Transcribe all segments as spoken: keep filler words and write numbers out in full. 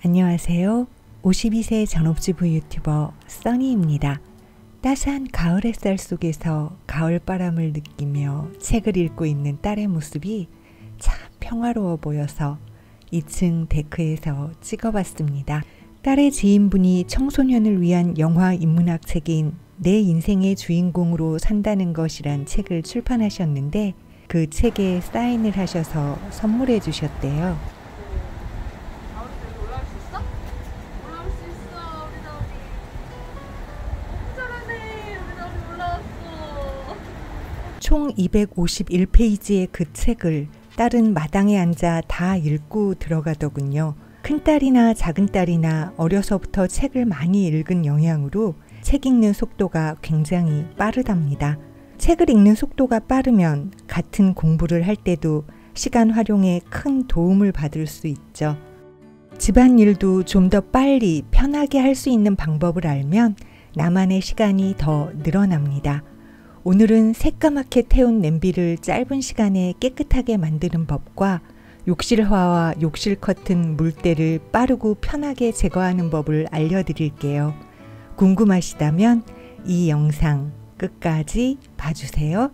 안녕하세요. 오십이 세 전업주부 유튜버 써니입니다. 따스한 가을 햇살 속에서 가을바람을 느끼며 책을 읽고 있는 딸의 모습이 참 평화로워 보여서 이 층 데크에서 찍어봤습니다. 딸의 지인분이 청소년을 위한 영화 인문학 책인 내 인생의 주인공으로 산다는 것이란 책을 출판하셨는데 그 책에 사인을 하셔서 선물해 주셨대요. 총 이백오십일 페이지의 그 책을 딸은 마당에 앉아 다 읽고 들어가더군요. 큰딸이나 작은딸이나 어려서부터 책을 많이 읽은 영향으로 책 읽는 속도가 굉장히 빠르답니다. 책을 읽는 속도가 빠르면 같은 공부를 할 때도 시간 활용에 큰 도움을 받을 수 있죠. 집안일도 좀 더 빨리 편하게 할 수 있는 방법을 알면 나만의 시간이 더 늘어납니다. 오늘은 새까맣게 태운 냄비를 짧은 시간에 깨끗하게 만드는 법과 욕실화와 욕실 커튼 물때를 빠르고 편하게 제거하는 법을 알려드릴게요. 궁금하시다면 이 영상 끝까지 봐주세요.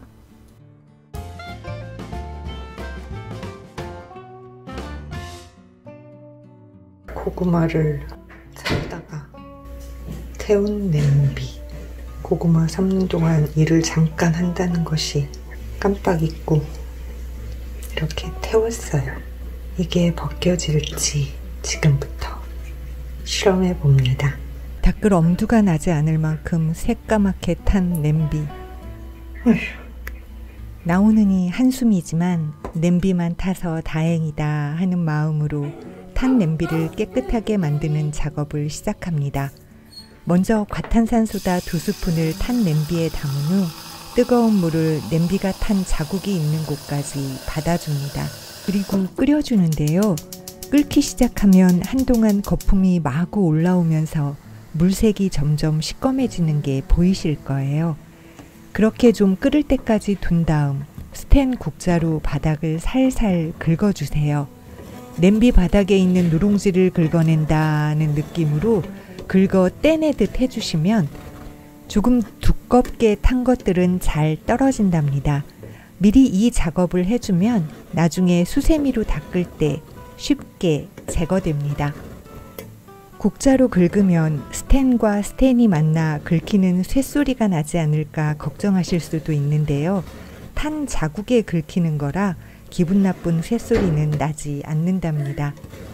고구마를 삶다가 태운 냄비. 고구마 삶는 동안 일을 잠깐 한다는 것이 깜빡 잊고 이렇게 태웠어요. 이게 벗겨질지 지금부터 실험해 봅니다. 댓글 엄두가 나지 않을 만큼 새까맣게 탄 냄비. 어휴. 나오느니 한숨이지만 냄비만 타서 다행이다 하는 마음으로 탄 냄비를 깨끗하게 만드는 작업을 시작합니다. 먼저 과탄산소다 두 스푼을 탄 냄비에 담은 후 뜨거운 물을 냄비가 탄 자국이 있는 곳까지 받아줍니다. 그리고 끓여주는데요. 끓기 시작하면 한동안 거품이 마구 올라오면서 물색이 점점 시꺼매지는 게 보이실 거예요. 그렇게 좀 끓을 때까지 둔 다음 스텐 국자로 바닥을 살살 긁어주세요. 냄비 바닥에 있는 누룽지를 긁어낸다는 느낌으로 긁어 떼내듯 해주시면 조금 두껍게 탄 것들은 잘 떨어진답니다. 미리 이 작업을 해주면 나중에 수세미로 닦을 때 쉽게 제거됩니다. 국자로 긁으면 스텐과 스텐이 만나 긁히는 쇳소리가 나지 않을까 걱정하실 수도 있는데요. 탄 자국에 긁히는 거라 기분 나쁜 쇳소리는 나지 않는답니다.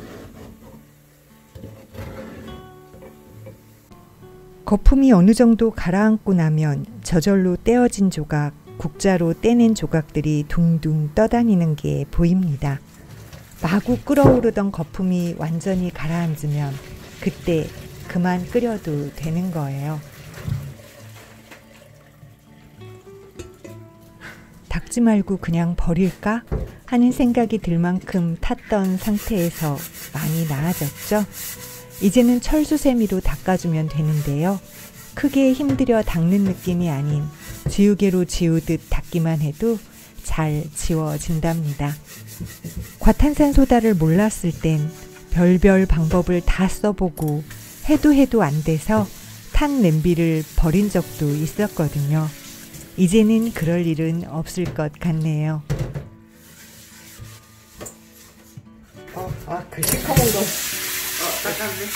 거품이 어느 정도 가라앉고 나면 저절로 떼어진 조각, 국자로 떼낸 조각들이 둥둥 떠다니는 게 보입니다. 마구 끓어오르던 거품이 완전히 가라앉으면 그때 그만 끓여도 되는 거예요. 닦지 말고 그냥 버릴까 하는 생각이 들 만큼 탔던 상태에서 많이 나아졌죠? 이제는 철수세미로 닦아주면 되는데요. 크게 힘들여 닦는 느낌이 아닌 지우개로 지우듯 닦기만 해도 잘 지워진답니다. 과탄산소다를 몰랐을 땐 별별 방법을 다 써보고 해도 해도 안 돼서 탄 냄비를 버린 적도 있었거든요. 이제는 그럴 일은 없을 것 같네요. 어, 아, 그 시커먼 거. 어, 닦았네.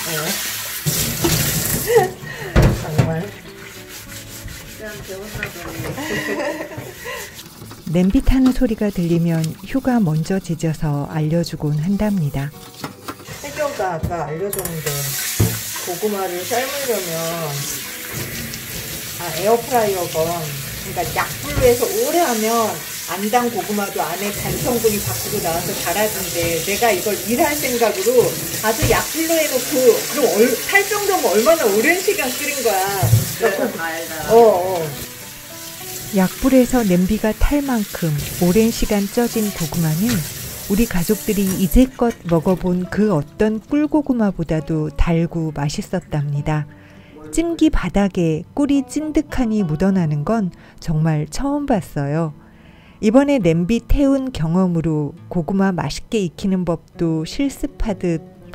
어. 정말. 그냥 배웠나 냄비 타는 소리가 들리면 휴가 먼저 지져서 알려주곤 한답니다. 혜경가 아까 알려줬는데 고구마를 삶으려면 아, 에어프라이어건 그러니까 약불로 해서 오래 하면 안 단 고구마도 안에 간 성분이 밖으로 나와서 달아진대. 내가 이걸 일할 생각으로 아주 약불로 해놓고 그럼 얼, 탈 정도면 얼마나 오랜 시간 끓인 거야. 그래서 달다. 어, 어. 약불에서 냄비가 탈 만큼 오랜 시간 쪄진 고구마는 우리 가족들이 이제껏 먹어본 그 어떤 꿀고구마보다도 달고 맛있었답니다. 찜기 바닥에 꿀이 찐득하니 묻어나는 건 정말 처음 봤어요. 이번에 냄비 태운 경험으로 고구마 맛있게 익히는 법도 실습하듯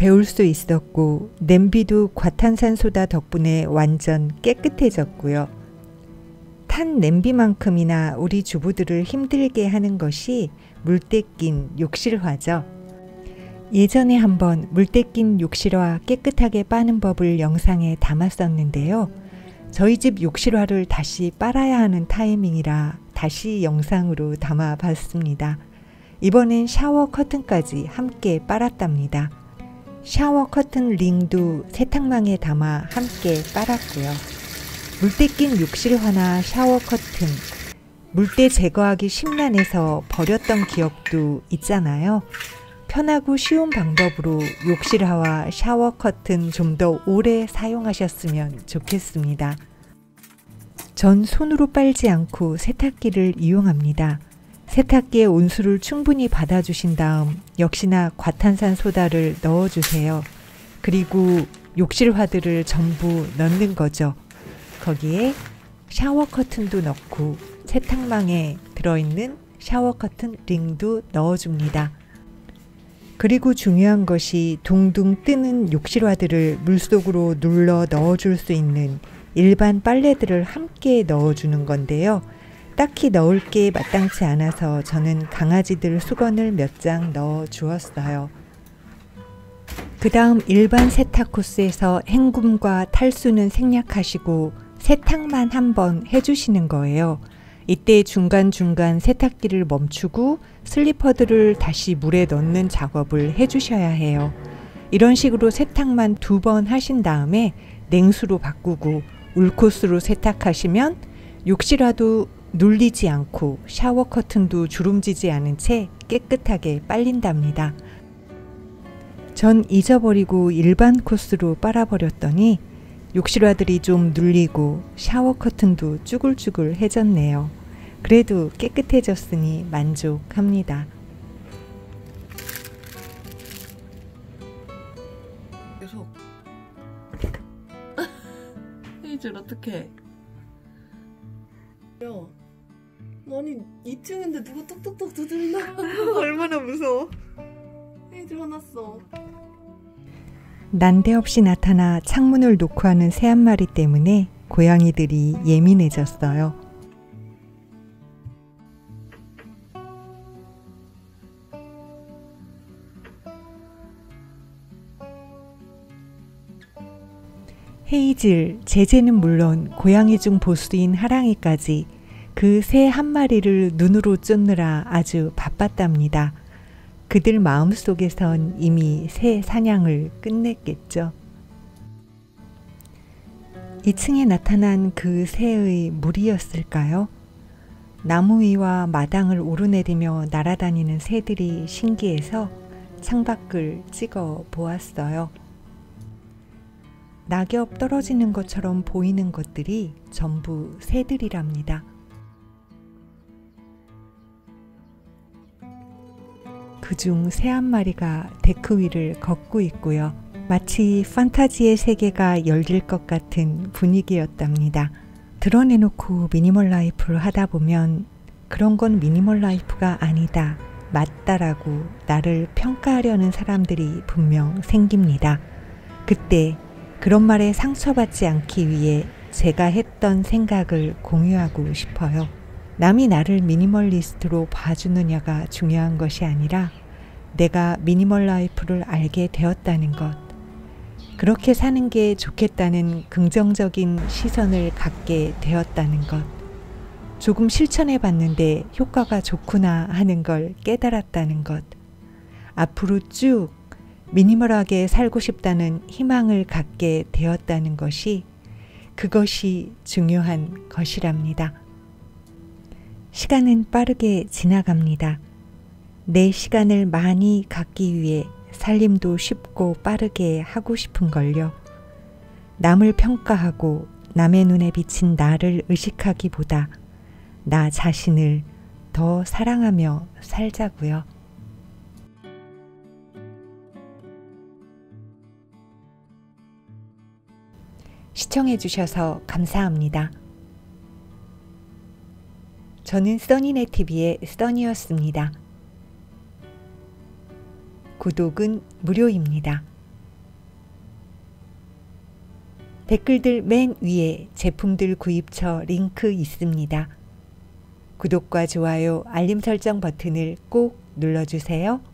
데울 수 있었고 냄비도 과탄산소다 덕분에 완전 깨끗해졌고요. 탄 냄비만큼이나 우리 주부들을 힘들게 하는 것이 물때 낀 욕실화죠. 예전에 한번 물때 낀 욕실화 깨끗하게 빠는 법을 영상에 담았었는데요. 저희 집 욕실화를 다시 빨아야 하는 타이밍이라 다시 영상으로 담아봤습니다. 이번엔 샤워 커튼까지 함께 빨았답니다. 샤워 커튼 링도 세탁망에 담아 함께 빨았고요. 물때 낀 욕실화나 샤워 커튼, 물때 제거하기 심란해서 버렸던 기억도 있잖아요. 편하고 쉬운 방법으로 욕실화와 샤워 커튼 좀 더 오래 사용하셨으면 좋겠습니다. 전 손으로 빨지 않고 세탁기를 이용합니다. 세탁기에 온수를 충분히 받아주신 다음 역시나 과탄산소다를 넣어주세요. 그리고 욕실화들을 전부 넣는 거죠. 거기에 샤워 커튼도 넣고 세탁망에 들어있는 샤워 커튼 링도 넣어줍니다. 그리고 중요한 것이 둥둥 뜨는 욕실화들을 물속으로 눌러 넣어줄 수 있는 일반 빨래들을 함께 넣어주는 건데요. 딱히 넣을 게 마땅치 않아서 저는 강아지들 수건을 몇 장 넣어 주었어요. 그 다음 일반 세탁 코스에서 헹굼과 탈수는 생략하시고 세탁만 한번 해주시는 거예요. 이때 중간중간 세탁기를 멈추고 슬리퍼들을 다시 물에 넣는 작업을 해주셔야 해요. 이런 식으로 세탁만 두 번 하신 다음에 냉수로 바꾸고 울코스로 세탁하시면 욕실화도 눌리지 않고 샤워 커튼도 주름지지 않은 채 깨끗하게 빨린답니다. 전 잊어버리고 일반 코스로 빨아버렸더니 욕실화들이 좀 눌리고 샤워 커튼도 쭈글쭈글해졌네요. 그래도 깨끗해졌으니 만족합니다. 계속 헤이즐 어떡해? 야, 아니 이 층인데 누가 톡톡톡 두드리나? 얼마나 무서워. 헤이즐 화났어. 난데없이 나타나 창문을 놓고 하는 새 한 마리 때문에 고양이들이 예민해졌어요. 헤이즐, 제제는 물론 고양이 중 보수인 하랑이까지 그 새 한 마리를 눈으로 쫓느라 아주 바빴답니다. 그들 마음속에선 이미 새 사냥을 끝냈겠죠. 이 층에 나타난 그 새의 무리였을까요? 나무 위와 마당을 오르내리며 날아다니는 새들이 신기해서 창밖을 찍어 보았어요. 낙엽 떨어지는 것처럼 보이는 것들이 전부 새들이랍니다. 그중 새 한 마리가 데크 위를 걷고 있고요. 마치 판타지의 세계가 열릴 것 같은 분위기였답니다. 드러내놓고 미니멀 라이프를 하다 보면 그런 건 미니멀 라이프가 아니다, 맞다라고 나를 평가하려는 사람들이 분명 생깁니다. 그때 그런 말에 상처받지 않기 위해 제가 했던 생각을 공유하고 싶어요. 남이 나를 미니멀리스트로 봐주느냐가 중요한 것이 아니라 내가 미니멀 라이프를 알게 되었다는 것, 그렇게 사는 게 좋겠다는 긍정적인 시선을 갖게 되었다는 것, 조금 실천해 봤는데 효과가 좋구나 하는 걸 깨달았다는 것, 앞으로 쭉 미니멀하게 살고 싶다는 희망을 갖게 되었다는 것이, 그것이 중요한 것이랍니다. 시간은 빠르게 지나갑니다. 내 시간을 많이 갖기 위해 살림도 쉽고 빠르게 하고 싶은 걸요. 남을 평가하고 남의 눈에 비친 나를 의식하기보다 나 자신을 더 사랑하며 살자고요. 시청해 주셔서 감사합니다. 저는 써니네티비의 써니였습니다. 구독은 무료입니다. 댓글들 맨 위에 제품들 구입처 링크 있습니다. 구독과 좋아요, 알림 설정 버튼을 꼭 눌러주세요.